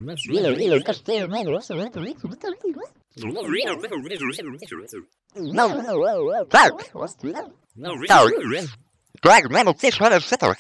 No, Clark. Clark. Greg, man, of this one is better.